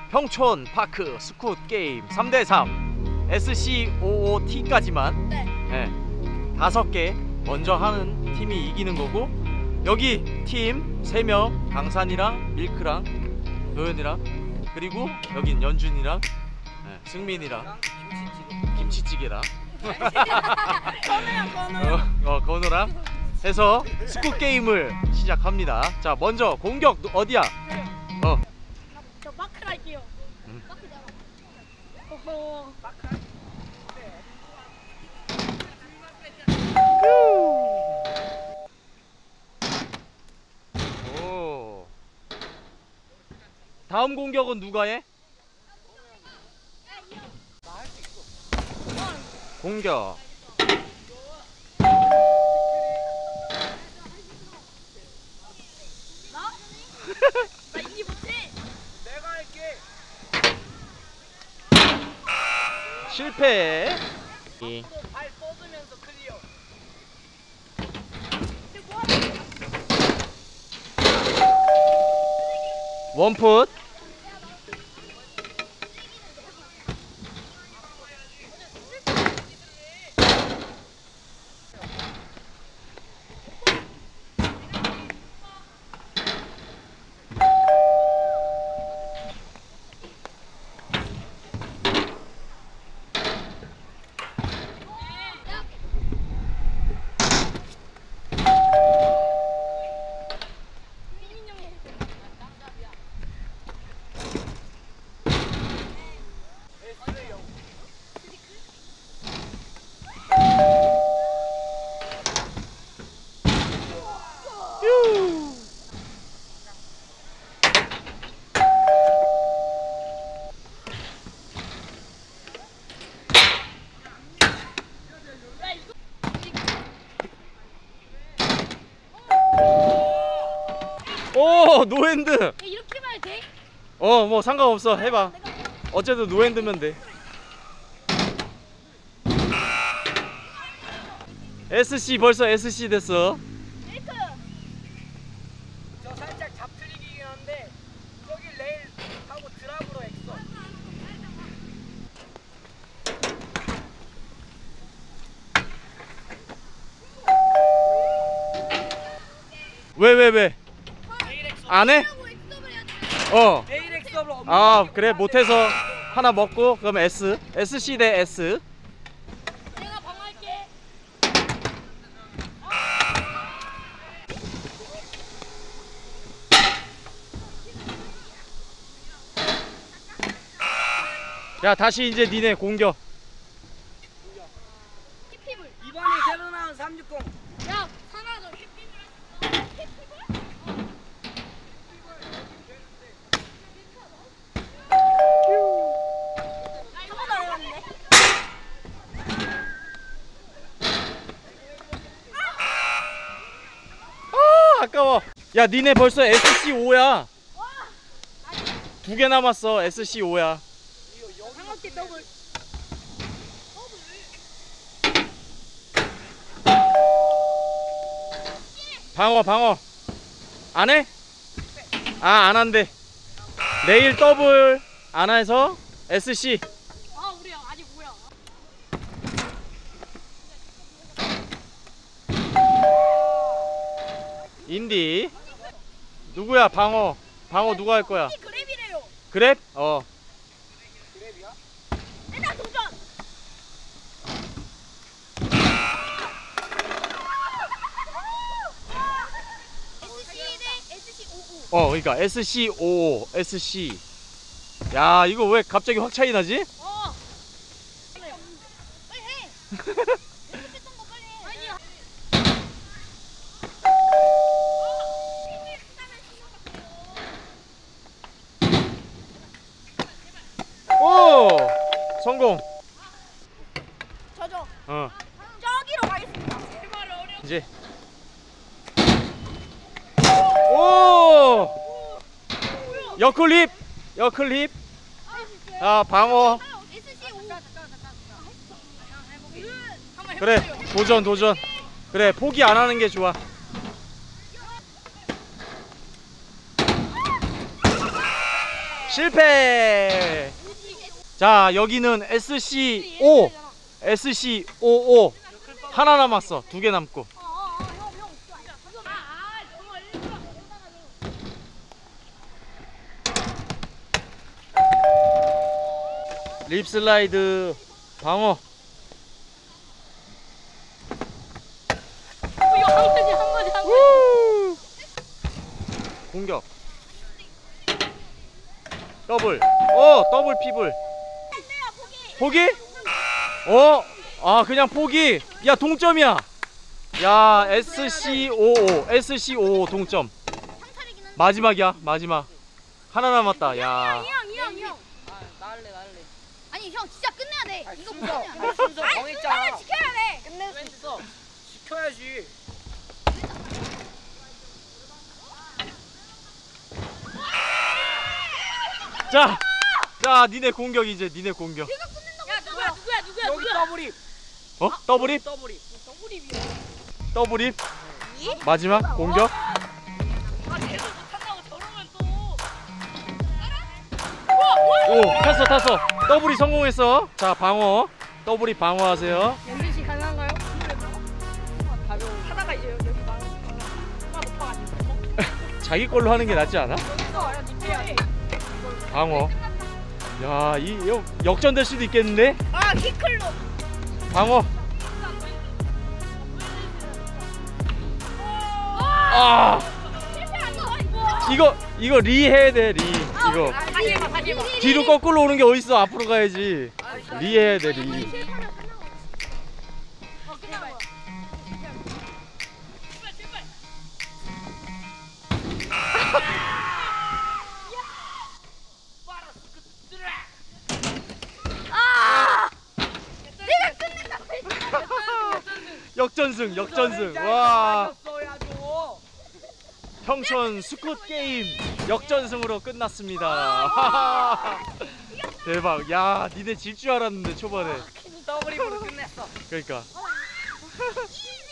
평촌 파크 스쿠트 게임 3대3 SC55T까지만 네. 5개 먼저 하는 팀이 이기는 거고, 여기 팀 3명, 강산이랑 밀크랑 도현이랑, 그리고 여긴 연준이랑 승민이랑 김치찌개랑 건우랑 해서 스쿠트 게임을 시작합니다. 자, 먼저 공격 어디야? 저 마크 할게요. 마크 잡아. 오호. 마크. 오. 다음 공격은 누가 해? 공격. 나? 나 이기 못해. 내가 할게. 실패. 발 뻗으면서 클리어. 원풋. 오, 노핸드. 이렇게만 해도 돼? 뭐 상관없어. 해봐. 어쨌든 노핸드면 돼. SC 벌써 SC 됐어. 밀크. 저 살짝 잡틀리기긴 한데 저기 레일 하고 드랍으로 했어. 왜? 안 해? 레일 엑스업을 없는. 그래, 못해서 하나 먹고. 그럼 SC 대 S. 내가 방할게. 야, 다시 이제 니네 공격. 힙힙을. 이번에 새로 나온 360. 야, 하나 더 힙힙을 했어. 힙힙을? 한번더 해봤네. 아까워. 야, 니네 벌써 SC5야. 2개 남았어. SC5야. 방어티 더블. 방어. 안 해? 안 한대. 내일 더블 안 해서 SC. 우리야 아직 뭐야? 인디. 누구야? 방어 누가 할 거야? 그랩이래요. 그랩? 그랩이야? 일단 도전. SC 대 SC55. 그러니까 SC55 SC. 야, 이거 왜 갑자기 확 차이 나지? 빨리 해. 했던 거 빨리 해. 아니야. 오! 성공. 저죠. 저기로 가겠습니다. 제발 어려. 이제. 오! 역클립. 방어. 그래, 도전. 그래, 포기 안 하는 게 좋아. 실패. 자, 여기는 SC5 SC55 하나 남았어. 2개 남고. 립슬라이드 방어. 이거 한 거지 한 거지 한 거지. 공격. 더블. 더블 피블. 포기? 아, 그냥 포기. 야, 동점이야. 야, SC55 동점. 마지막이야, 마지막. 하나 남았다. 야. 형. 아, 나 할래. 아니 형 진짜 끝내야 돼. 이거 순서, 끝내야 돼. 순서 정했잖아. 빨리 지켜야 돼. 끝낼 수 있어. 지켜야지. 자, 니네 공격 이제. 니네 공격. 야 누구야? 여기 더블입. 더블입? 더블입. 더블입? 마지막 공격? 아 계속 못한다고 저러면 또. 오, 탔어. 더블이 성공했어. 자, 방어. 더블이 방어하세요. 연진 씨 가능한가요? 가벼운. 하다가 이제 여기 막 높아가지고. 자기 걸로 하는 게 낫지 않아? 야 니페야. 방어. 야, 역전될 수도 있겠는데? 아 키클로. 방어. 아, 실패 아니야 이거 리 해야 돼, 리. 이거 다시 해봐. 뒤로 거꾸로 오는 게 어딨어? 앞으로 가야지. 리 해야 돼, 리. 끝나봐. 제발. 아! 내가 끝낸다. 역전승. 와, 맞았어야죠. 평촌 스쿼트 게임 역전승으로 끝났습니다. 대박. 야, 니네 질 줄 알았는데 초반에. 더블입으로 끝냈어. 그러니까.